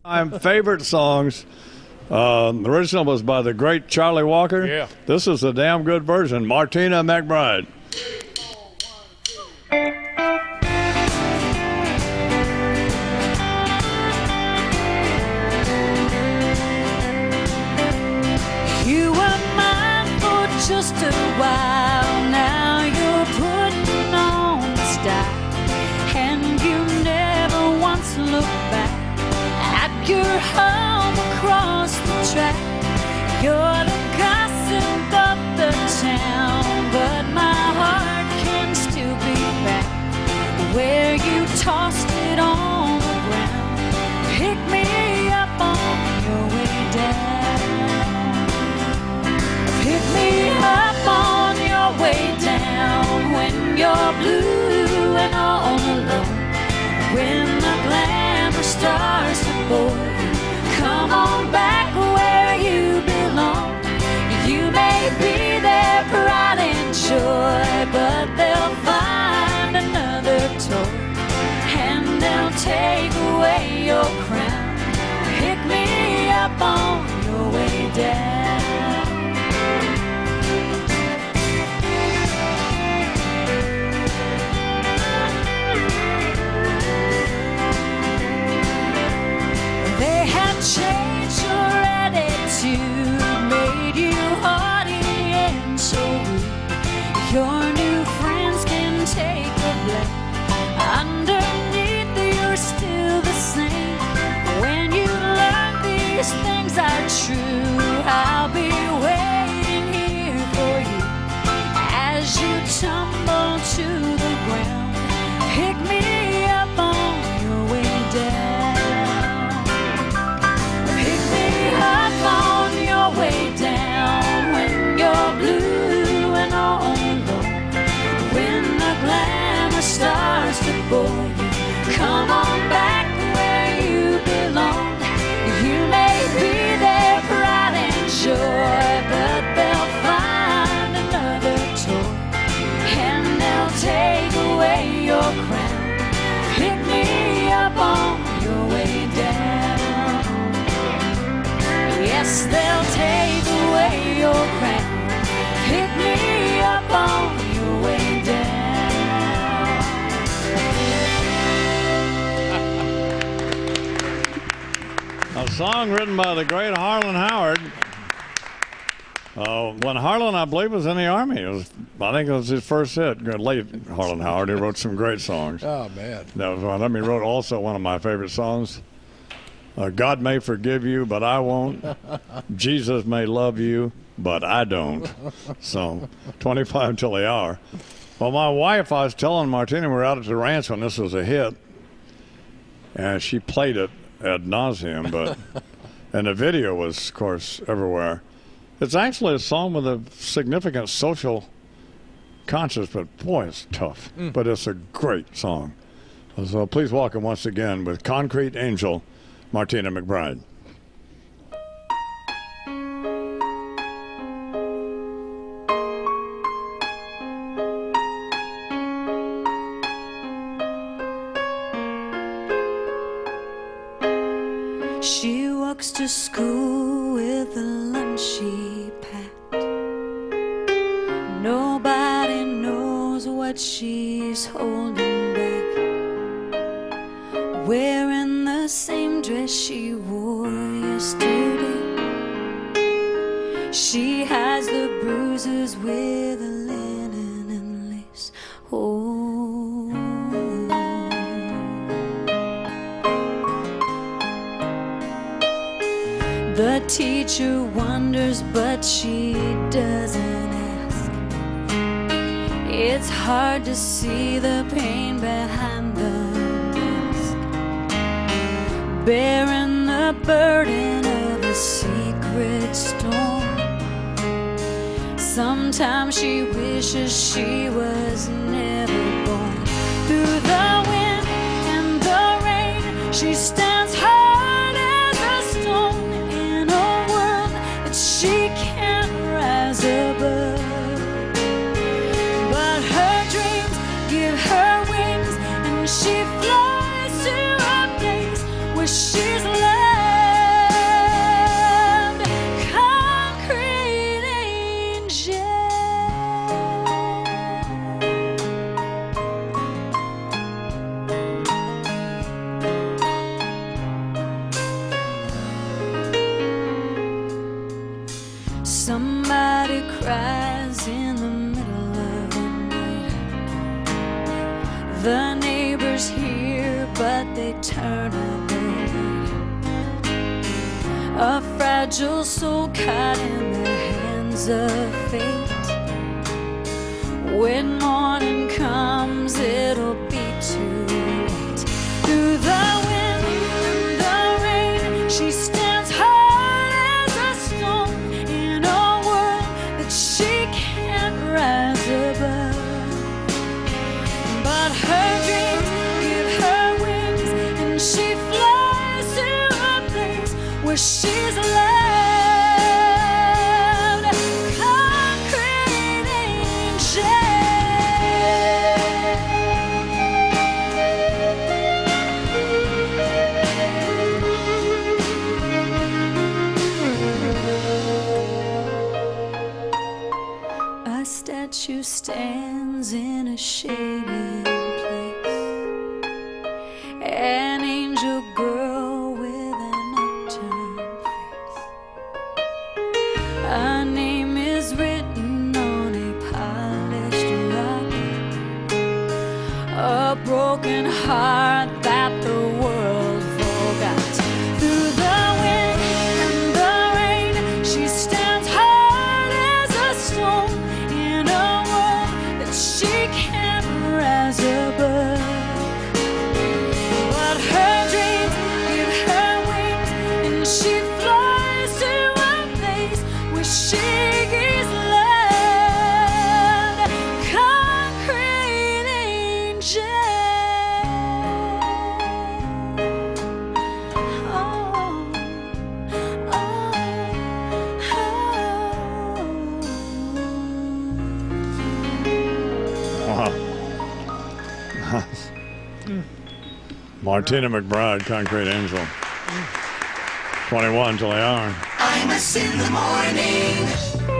My favorite songs. The original was by the great Charlie Walker. Yeah. This is a damn good version. Martina McBride. You were mine for just a while. Now you're putting on the style, and you never once looked back at your home across the track. You're the gossip of the town, but my heart can still be back where you tossed it on the ground. Pick me up on your way down. Pick me up on your way down when you're blue and all alone. When the glamour starts to bore you, come on back where you belong. You may be their pride and joy, but they'll find another toy, and they'll take away your crown. Pick me up on your way down. They have changed your attitude, made you haughty and so rude. Your new friends can take the blame. Underneath, you're still the same. When you learn these things are true, I'll be waiting here for you as you tumble to the ground. Pick me up on your way down. Pick me up on your way down when you're blue and all alone. When the glamour starts to bore you, come on back where you belong. You may be their pride and joy, but they'll find another toy, and they'll take away your crown. Pick me up on your way down. Yes, they'll take away your crown. Pick me up on your way down. A song written by the great Harlan Howard. When Harlan, I believe, was in the Army. I think it was his first hit. Late Harlan Howard. He wrote some great songs. Oh, man. That was one. I mean, he wrote also one of my favorite songs. God may forgive you, but I won't. Jesus may love you, but I don't. So, 25 till the hour. Well, my wife, I was telling Martina, we were out at the ranch when this was a hit, and she played it ad nauseum, but and the video was, of course, everywhere. It's actually a song with a significant social conscience, but boy, it's tough. But it's a great song. So please welcome once again with Concrete Angel, Martina McBride. She walks to school with a lunch she packed. Nobody knows what she's holding back. Wearing the same dress she wore yesterday. She hides the bruises with a linen and lace. Oh, the teacher wonders, but she doesn't ask. It's hard to see the pain behind the mask, bearing the burden of a secret storm. Sometimes she wishes she was never born. Through the wind and the rain, she stands hard as a stone in a world that she can't rise above. But her dreams give her wings, and she flies to a place where she's loved. Somebody cries in the middle of the night. The neighbors hear, but they turn up the light. A fragile soul caught in the hands of fate. When morning comes, it'll be too late. Through the wind and the rain, she stands hard as a stone in a world that she can't rise above. But her dreams give her wings, and she flies to a place where she's loved. Concrete angel. A statue stands in a shaded place. An angel girl with an upturned face. Her name is written on a polished rock. A broken heart that the world forgot. Through the wind and the rain, she stands hard as a stone in a world that she can't rise above. But her dreams give her wings, and she flies to a place where she is loved. Concrete angel. Martina McBride, Concrete Angel. 21 till the hour. Imus in the morning.